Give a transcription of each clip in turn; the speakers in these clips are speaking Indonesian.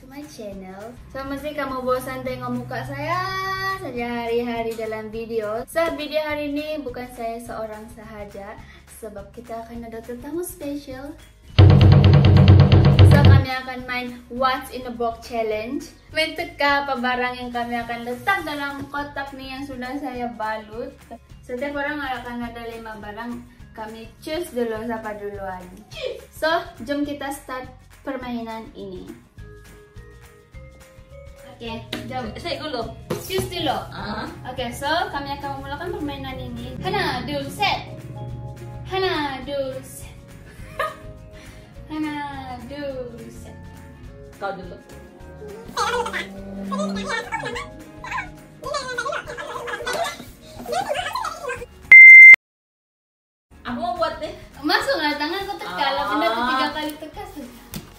to my channel. So mesti kamu bosan tengok muka saya saja hari-hari dalam video. So video hari ini bukan saya seorang sahaja, sebab kita akan ada tetamu spesial. So kami akan main What's in a Box Challenge. Main teka apa barang yang kami akan letak dalam kotak nih yang sudah saya balut. Setiap orang akan ada 5 barang. Kami choose dulu siapa duluan. So jom kita start permainan ini. Oke, jom. Saya dulu. Choose dulu. Oke, so kami akan memulakan permainan ini. Hana, dul, set. Hana, dul, set. Hana, dul, set. Kau dulu. Aku mau buat deh. Masuk lah tangan kau teka lah, benda tu 3 kali teka saja.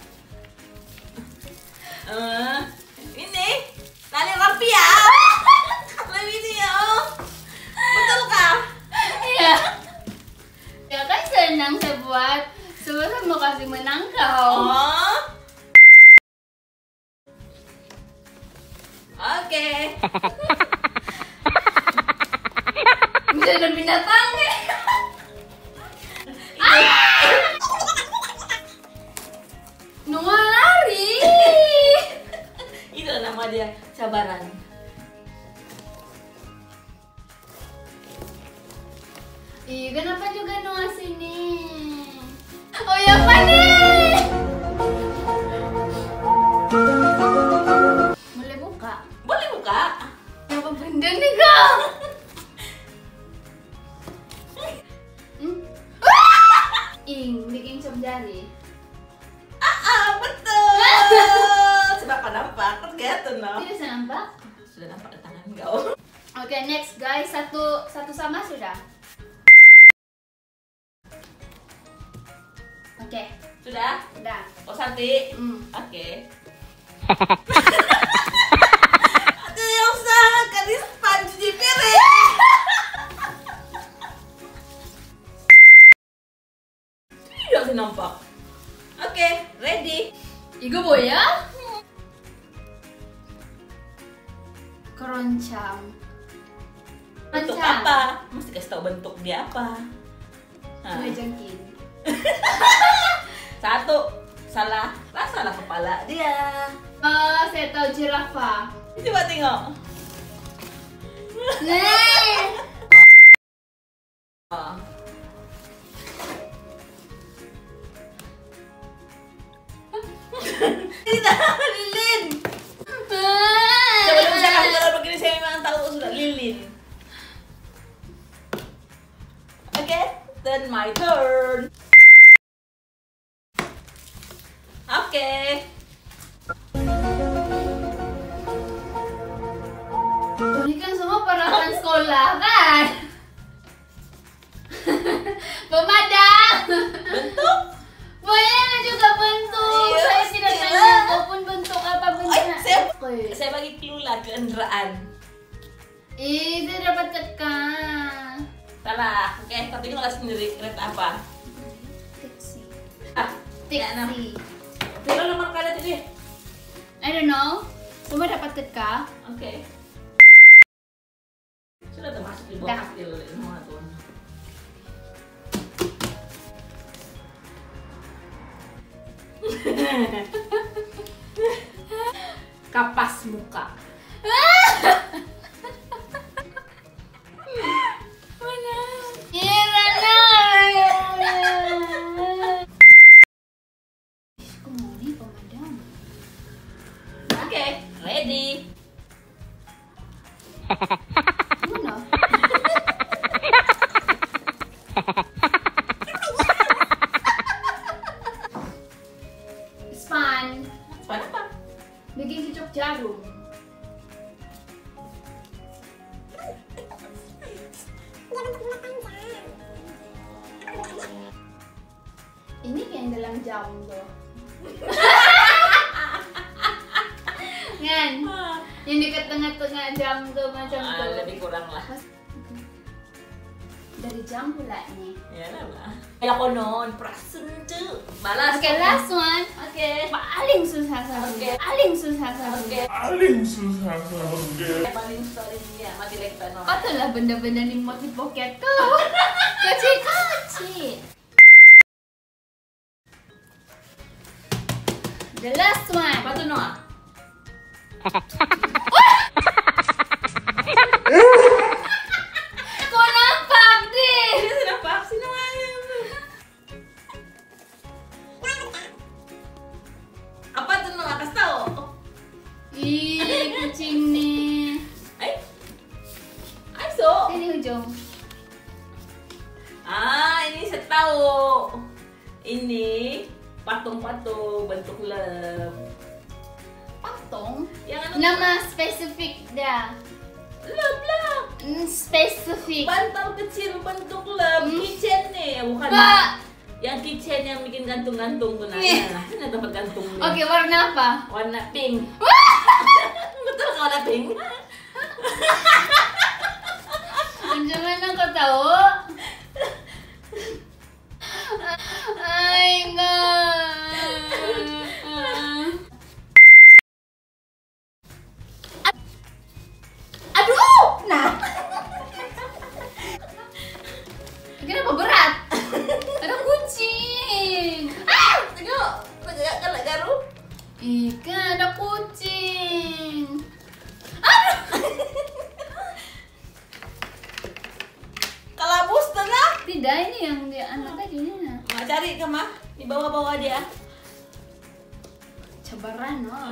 Ini tali rapia. Lebih ini ya. Betul kah? Iya. Ya kan senang saya buat. Sebab saya mau kasih menang kau. Oke. Bisa ada binatang nih. Noah lari. Itu nama dia, cabaran. Ih, kenapa juga Noah sini? Oh ya, apa nih? Boleh buka? Boleh buka? Apa benda nih kau? Ing, bikin cop jari. Betul. Sudah pada nampak, kan kelihatan no? Tidak bisa nampak? Sudah nampak di tangan kau. Oke, next guys, satu sama sudah. Oke, Sudah? udah. Oh Santi? Hmm. Oke. Aduh yang sangat kadis panci piring. Tidak sih nampak. Oke, ready. Igo boya? Keroncang. Bentuk Keroncang. apa? Mesti kasih tahu bentuk dia apa. Kue jengking. 1, salah. Salah kepala dia. Oh, saya tahu jirafa. Coba tengok. Nih. Oh. Tidak, lilin. Sebelum saya kasih tahu begini saya memang tahu sudah lilin. Oke, then my turn. Oke. Ini kan semua peralatan sekolah kan? Pemadam. Bentuk? Boleh juga bentuk. Iya, Saya tidak pastilah. tanya apapun bentuk apa bentuknya. Saya bagi clue lah, kendaraan. Ih, saya dapat tekan. Salah. Oke, tapi kalau sendiri kereta apa? Taxi. Tidak, Taxi. Tidak nomor kalian ini. I don't know. Semua dapat teka. Oke. Sudah termasuk di Dah. bawah kastil semua tuh. Kapas muka. Mana? Irana. Aku mau nih pemadam. Oke, ready. Mana? Span. Span apa? Bikin cucuk jarum. Ini kayak dalam jam tuh. Kan? Yang dekat tengah-tengah jam tuh macam tuh. Lebih kurang lah. dari jam pula nih. Ya lah. Kayak konon, prasen tuh. Balas. Oke, last one. Oke. Paling susah satu. Oke. Paling susah satu. Oke. Paling susah banget. Paling story-nya mati lagi Pak Noh. Patulah benda-benda di mod di poketku. Kecil-kecil. The last one. Apa tuh Noah? Kok nampak deh? Dia sudah vaksin Noah. Apa tuh Noah? Kasih tahu. Ih, kucing nih. Ayo. Ini ujung. Ini saya tahu. Ini patung-patung bentuk love. Patung. Yang Nama spesifik dah. love. Spesifik. Bantal kecil bentuk love. Kitchen nih, bukan. Pak. Yang kitchen yang bikin gantung-gantung tuh Iya. nah. Ini tempat gantungnya. Oke, warna apa? Warna pink. Betul nggak warna pink? Gimana kau tahu? Ay, enggak. Aduh! Nah. Kenapa berat? Ada kucing. Tengok. Nggak kena garu. Ikan ada kucing. Kalabus tengah. Tidak, ini yang dia anak tadi ini. Mak cari ke mah di bawah-bawah dia. Cabaran, oh.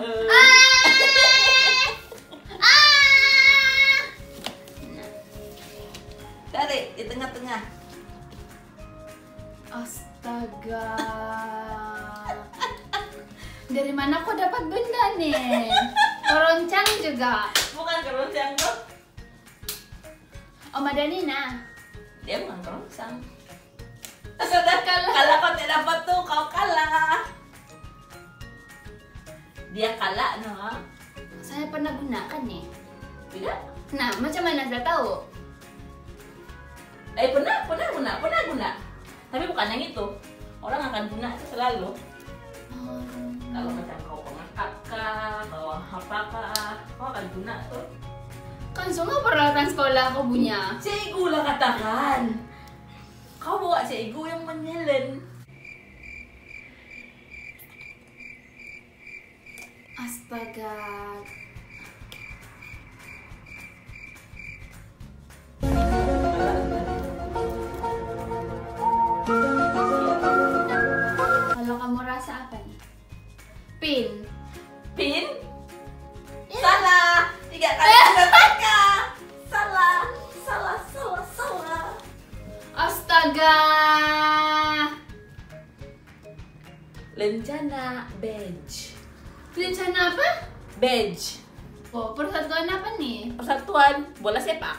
Cari di tengah-tengah. Astaga. Dari mana kau dapat benda nih? Keroncang juga. Bukan keroncang tuh. Oma Danina. Dia bukan keroncang. Sudah kalah. Kalau kau tidak dapat tuh kau kalah. Dia kalah, no? Saya pernah gunakan nih. Tidak? Nah, macam mana saya tahu? Pernah guna. Tapi bukan yang itu. Orang akan guna selalu. Kalau macam kau pengangkat kah, kau apakah, kau akan guna tuh. Kan semua peralatan sekolah aku punya. Cikgu lah katakan. Kau bawa cikgu yang menyelen. Astaga. Kalau kamu rasa apa nih? Pin. Pin? Salah. 3 kali sudah teka. Salah. Astaga. Lencana badge. Rencana apa? Badge. Oh, persatuan apa nih? Persatuan bola sepak.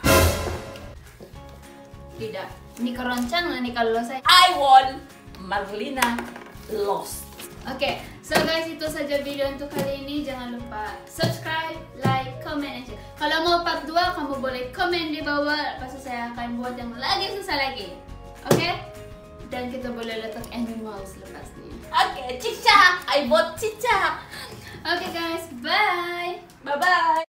Tidak. Ini keroncang lah nih kalau saya. I won. Marlina lost. Oke, so guys, itu saja video untuk kali ini. Jangan lupa subscribe, like, comment, and share. Kalau mau part 2, kamu boleh komen di bawah. Pasti saya akan buat yang lagi susah lagi. Oke? Dan kita boleh letak animals lepasnya. Oke, cicak. I bought cicak. Oke guys, bye! Bye bye.